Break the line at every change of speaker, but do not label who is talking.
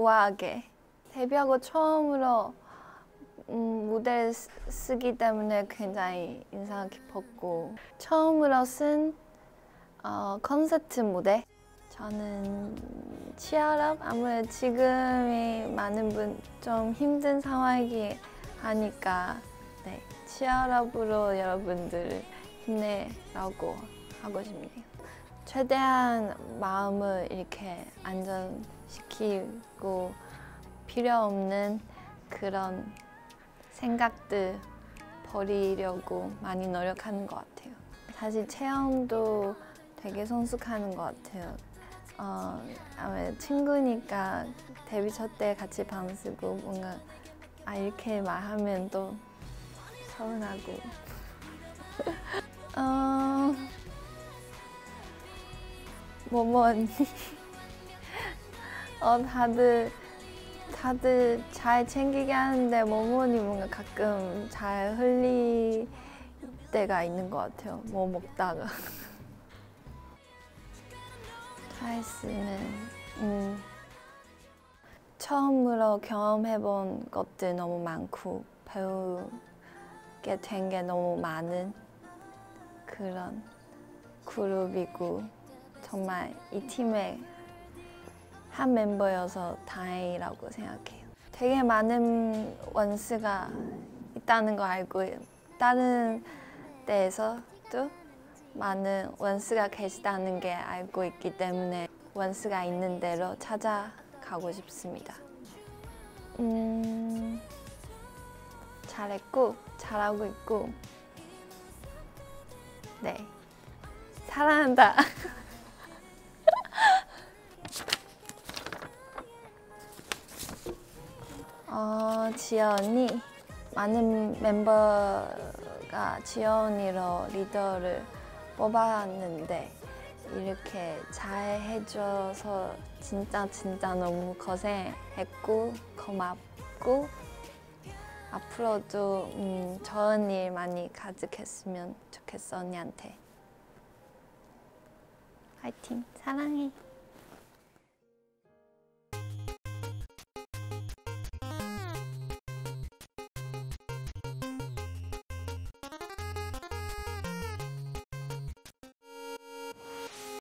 우아하게 데뷔하고 처음으로 무대를 쓰기 때문에 굉장히 인상 깊었고 처음으로 쓴 콘서트 무대 저는 치얼업 아무래도 지금이 많은 분 좀 힘든 상황이기 하니까 네, 치얼업으로 여러분들을 힘내라고 하고 싶네요. 최대한 마음을 이렇게 안정시키고 필요 없는 그런 생각들 버리려고 많이 노력하는 것 같아요. 사실 체형도 되게 성숙하는 것 같아요. 아무래도 친구니까 데뷔 첫 때 같이 방 쓰고 뭔가 이렇게 말하면 또 서운하고 뭐뭐 다들 잘 챙기게 하는데 모모니 뭔가 가끔 잘 흘릴 때가 있는 것 같아요. 뭐 먹다가 트와이스는 처음으로 경험해본 것들 너무 많고 배우게 된 게 너무 많은 그런 그룹이고 정말 이 팀의 한 멤버여서 다행이라고 생각해요. 되게 많은 원스가 있다는 거 알고 다른 데에서도 많은 원스가 계시다는 게 알고 있기 때문에 원스가 있는 대로 찾아가고 싶습니다. 잘했고 잘하고 있고 네 사랑한다. 지연 언니 많은 멤버가 지연 언니로 리더를 뽑았는데 이렇게 잘 해줘서 진짜 너무 고생했고 고맙고 앞으로도 좋은 일 많이 가득했으면 좋겠어 언니한테. 화이팅! 사랑해!